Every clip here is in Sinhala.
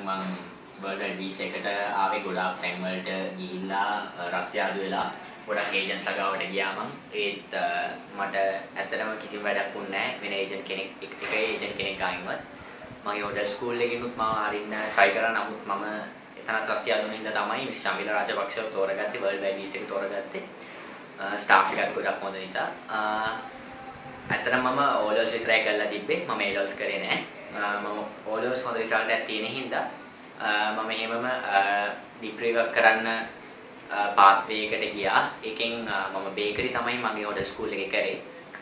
මම World Wide Visa එකට ආවේ ගොඩාක් තැන් වලට ගිහිල්ලා රස්ය ආදු වෙලා ගොඩක් ඒජන්ට්ස් ළඟවට ගියා මම. ඒත් මට ඇත්තටම කිසිම වැඩක් වුණේ නැහැ වෙන ඒජන්ට් කෙනෙක් එක ඒජන්ට් කෙනෙක් ගායින්වත්. මගේ හොටල් ස්කූල් එකකිනුත් මම අරින්න try කරා. නමුත් මම එතනත් රස්ය ආදුන හින්දා තමයි මිස් ශමිල රාජපක්ෂව තෝරගත්තේ World Wide Visa එක තෝරගත්තේ. ස්ටාෆ් එකත් ගොඩක් හොඳ නිසා. ඇත්තටම මම O levels විතරයි කරලා තිබ්බේ. මම A levels කරේ නැහැ. මම O levels හොඳ රිසල්ට් එකක් තියෙන හින්දා මම එහෙමම ඩිග්‍රී එකක් කරන්න පාත්වේ එකට ගියා. ඒකෙන් මම බේකරි තමයි මගේ හොටල් ස්කූල් එකේ කරේ.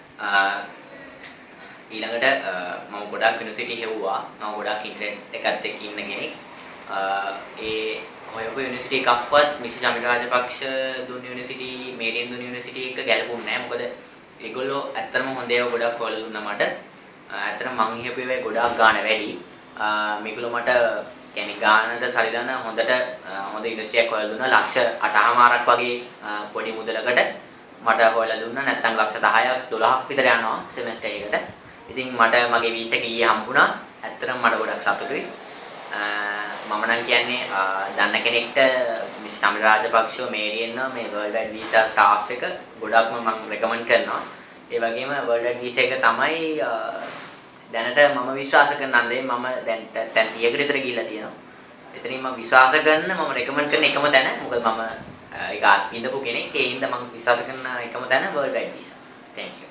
ඊළඟට මම ගොඩක් යුනිවර්සිටි හෙව්වා. මම ගොඩක් ඉන්ටර්නෙට් එකත් එක්ක ඉන්න කෙනෙක්. ඒ ඔයක යුනිවර්සිටි එකක්වත් මිස් ශමිල රාජපක්ෂ දුන්න යුනිවර්සිටි මේඩියන් දුන්න යුනිවර්සිටි එක ගැලපුන්නේ නැහැ. මොකද ඒගොල්ලෝ ඇත්තටම හොඳ ඒවා ගොඩක් හොයලා දුන්නා මට. ඇත්තටම මං ඉහපු ඒවා ගොඩාක් ගාණ වැඩි. මේගොල්ලෝ මට කියන්නේ ගානට සරිදන හොඳට හොඳ යුනිවර්සිටියක් හොයලා දුන්නා. ලක්ෂ 8මාරක් වගේ පොඩි මුදලකට මට හොයලා දුන්නා. නැත්නම් ලක්ෂ 10ක් 12ක් විතර යනවා සෙමෙස්ටර් එකකට. ඉතින් මට මගේ වීසා එක ඊයේ හම්බුණා. ඇත්තටම මට ගොඩක් සතුටුයි. මම නම් කියන්නේ දන්න කෙනෙක්ට මිස් ශමිල රාජපක්ෂව මේරියන්න මේ World Wide Visa ස්ටාෆ් එක ගොඩක්ම මම රෙකමන්ඩ් කරනවා. ඒ වගේම World Wide Visa එක තමයි දැනට මම විශ්වාස කරන අන්දේ මම දැන් 30කට විතර ගිහිල්ලා තියෙනවා. එතනින් මම විශ්වාස කරන මම රෙකමන්ඩ් කරන එකම තැන මොකද මම ඒක අත්විඳපු කෙනෙක්. ඒ හින්දා මම විශ්වාස කරන එකම තැන World Wide Visa. Thank you.